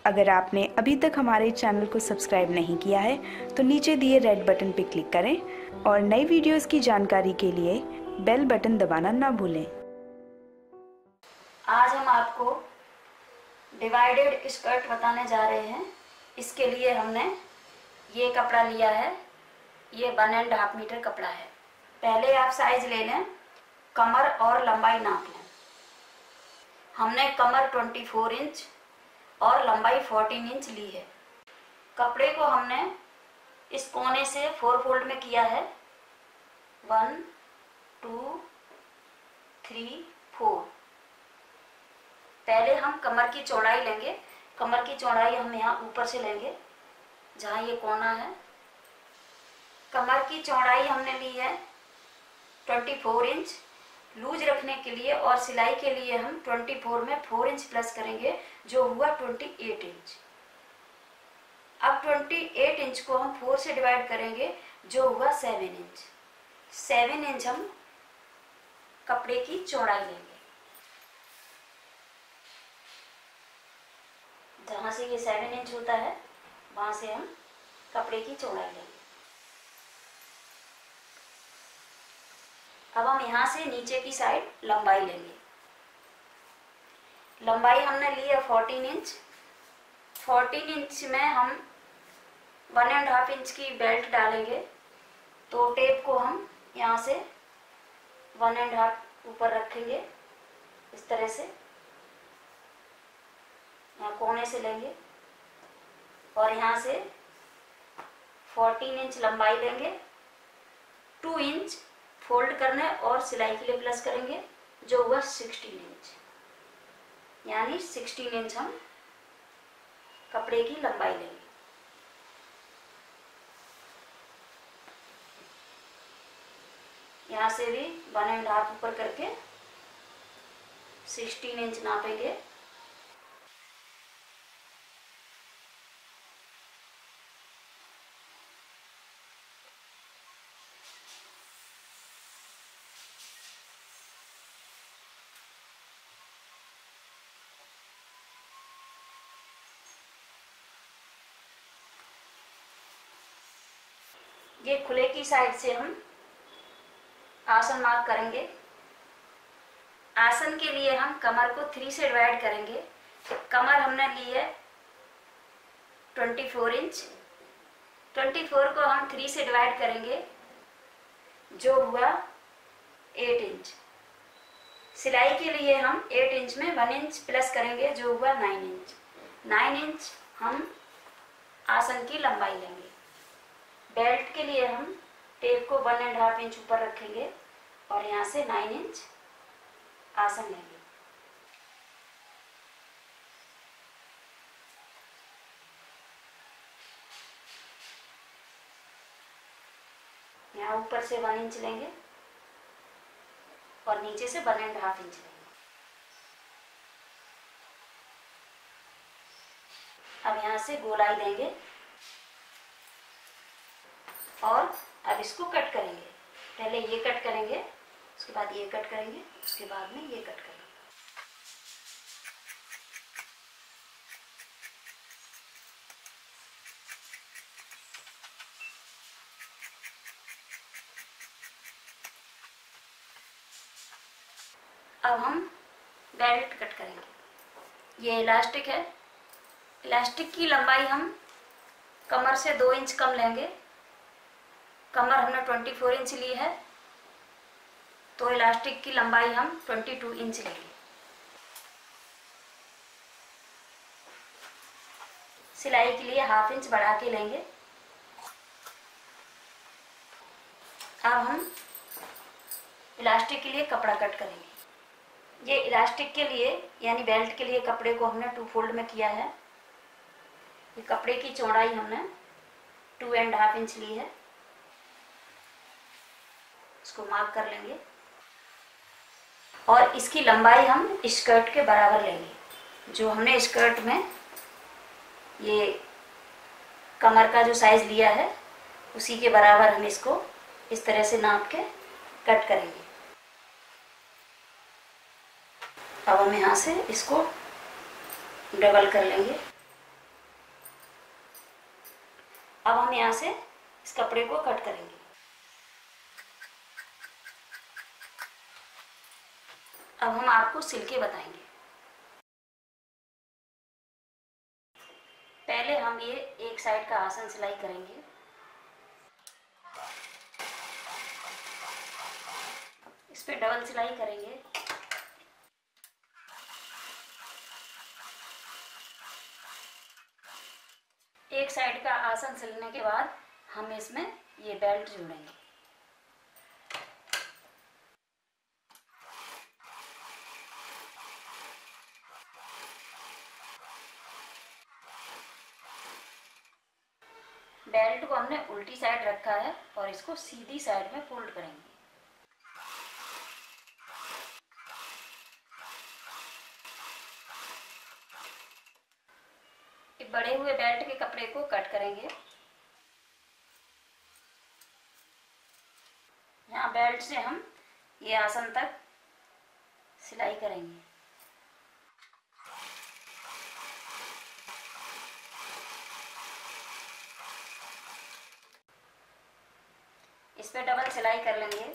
अगर आपने अभी तक हमारे चैनल को सब्सक्राइब नहीं किया है तो नीचे दिए रेड बटन पर क्लिक करें और नई वीडियोस की जानकारी के लिए बेल बटन दबाना ना भूलें। आज हम आपको डिवाइडेड स्कर्ट बताने जा रहे हैं। इसके लिए हमने ये कपड़ा लिया है, ये 1.5 मीटर कपड़ा है। पहले आप साइज ले लें, कमर और लंबाई नाप लें। हमने कमर 24 इंच और लंबाई 14 इंच ली है। कपड़े को हमने इस कोने से 4 फोल्ड में किया है, 1 2 3 4। पहले हम कमर की चौड़ाई लेंगे। कमर की चौड़ाई हम यहाँ ऊपर से लेंगे, जहाँ ये कोना है। कमर की चौड़ाई हमने ली है 24 इंच। लूज रखने के लिए और सिलाई के लिए हम 24 में 4 इंच प्लस करेंगे, जो हुआ 28 इंच। अब 28 इंच को हम 4 से डिवाइड करेंगे, जो हुआ 7 इंच। 7 इंच हम कपड़े की चौड़ाई लेंगे। जहाँ से ये 7 इंच होता है, वहाँ से हम कपड़े की चौड़ाई लेंगे। अब हम यहाँ से नीचे की साइड लंबाई लेंगे। लंबाई हमने ली है 14 इंच। 14 इंच में हम 1.5 इंच की बेल्ट डालेंगे, तो टेप को हम यहाँ से 1.5 ऊपर रखेंगे, इस तरह से यहाँ कोने से लेंगे और यहाँ से 14 इंच लंबाई लेंगे। 2 इंच फोल्ड करने और सिलाई के लिए प्लस करेंगे, जो हुआ 16 इंच। यानी 16 इंच हम कपड़े की लंबाई लेंगे। यहाँ से भी 1.5 ऊपर करके 16 इंच नापेंगे। ये खुले की साइड से हम आसन मार्क करेंगे। आसन के लिए हम कमर को 3 से डिवाइड करेंगे। कमर हमने ली है 24 इंच। 24 को हम 3 से डिवाइड करेंगे, जो हुआ 8 इंच। सिलाई के लिए हम 8 इंच में 1 इंच प्लस करेंगे, जो हुआ 9 इंच। 9 इंच हम आसन की लंबाई लेंगे। बेल्ट के लिए हम टेप को 1.5 इंच ऊपर रखेंगे और यहाँ से 9 इंच आसन लेंगे। यहाँ ऊपर से 1 इंच लेंगे और नीचे से 1.5 इंच लेंगे। अब यहाँ से गोलाई देंगे और अब इसको कट करेंगे। पहले ये कट करेंगे, उसके बाद ये कट करेंगे, उसके बाद में ये कट करेंगे। अब हम बेल्ट कट करेंगे। ये इलास्टिक है। इलास्टिक की लंबाई हम कमर से 2 इंच कम लेंगे। कमर हमने 24 इंच ली है, तो इलास्टिक की लंबाई हम 22 इंच लेंगे। सिलाई के लिए 1/2 इंच बढ़ा के लेंगे। अब हम इलास्टिक के लिए कपड़ा कट करेंगे। ये इलास्टिक के लिए यानी बेल्ट के लिए कपड़े को हमने 2 फोल्ड में किया है। ये कपड़े की चौड़ाई हमने 2.5 इंच ली है। इसको मार्क कर लेंगे और इसकी लंबाई हम स्कर्ट के बराबर लेंगे। जो हमने स्कर्ट में ये कमर का जो साइज लिया है, उसी के बराबर हम इसको इस तरह से नाप के कट करेंगे। अब हम यहाँ से इसको डबल कर लेंगे। यहाँ से इस कपड़े को कट करेंगे। अब हम आपको सिल के बताएंगे। पहले हम ये एक साइड का आसन सिलाई करेंगे। इस पे डबल सिलाई करेंगे। एक साइड का आसन सिलने के बाद हम इसमें ये बेल्ट जोड़ेंगे। बेल्ट को हमने उल्टी साइड रखा है और इसको सीधी साइड में फोल्ड करेंगे। बड़े हुए बेल्ट के कपड़े को कट करेंगे। यहाँ बेल्ट से हम ये आसन तक सिलाई करेंगे। इस पे डबल सिलाई कर लेंगे।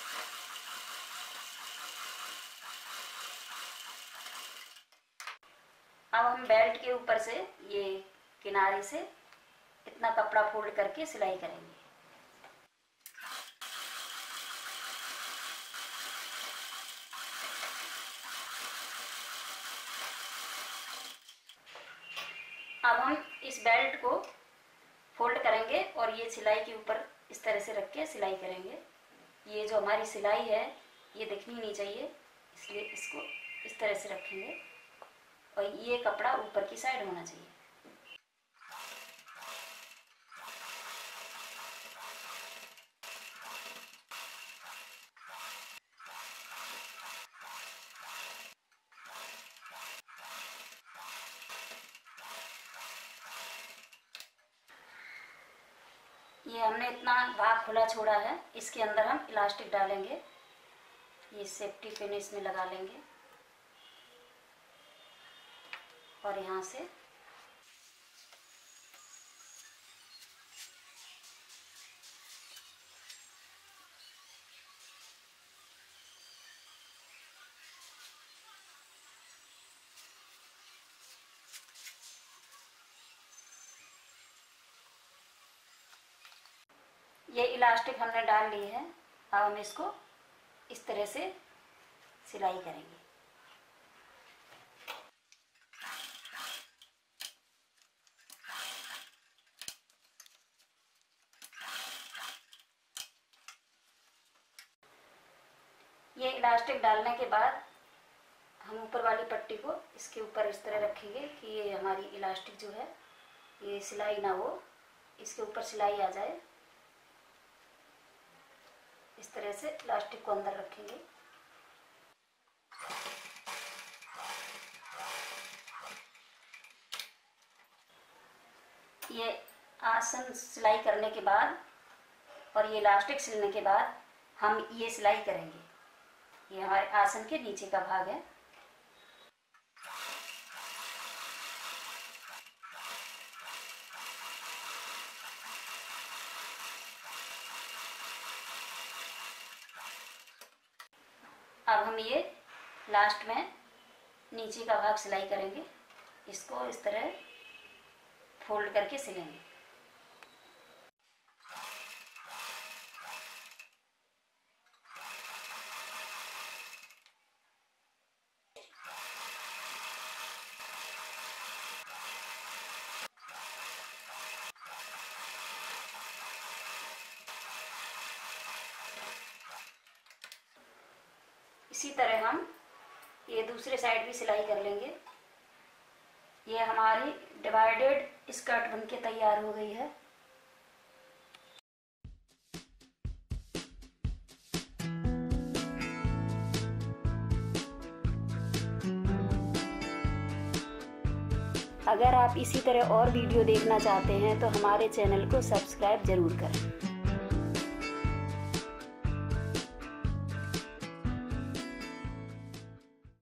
अब हम बेल्ट के ऊपर से ये किनारे से इतना कपड़ा फोल्ड करके सिलाई करेंगे। अब हम इस बेल्ट को फोल्ड करेंगे और ये सिलाई के ऊपर इस तरह से रख के सिलाई करेंगे। ये जो हमारी सिलाई है ये दिखनी नहीं चाहिए, इसलिए इसको इस तरह से रखेंगे और ये कपड़ा ऊपर की साइड होना चाहिए। ये हमने इतना भाग खुला छोड़ा है, इसके अंदर हम इलास्टिक डालेंगे। ये सेफ्टी पिन इसमें लगा लेंगे और यहाँ से ये इलास्टिक हमने डाल ली है। अब हम इसको इस तरह से सिलाई करेंगे। ये इलास्टिक डालने के बाद हम ऊपर वाली पट्टी को इसके ऊपर इस तरह रखेंगे कि ये हमारी इलास्टिक जो है ये सिलाई ना हो, इसके ऊपर सिलाई आ जाए। इस तरह से इलास्टिक को अंदर रखेंगे। ये आसन सिलाई करने के बाद और ये इलास्टिक सिलने के बाद हम ये सिलाई करेंगे। ये हमारे आसन के नीचे का भाग है। अब हम ये लास्ट में नीचे का भाग सिलाई करेंगे। इसको इस तरह फोल्ड करके सिलेंगे। इसी तरह हम ये दूसरे साइड भी सिलाई कर लेंगे। ये हमारी डिवाइडेड स्कर्ट बनके तैयार हो गई है। अगर आप इसी तरह और वीडियो देखना चाहते हैं तो हमारे चैनल को सब्सक्राइब जरूर करें।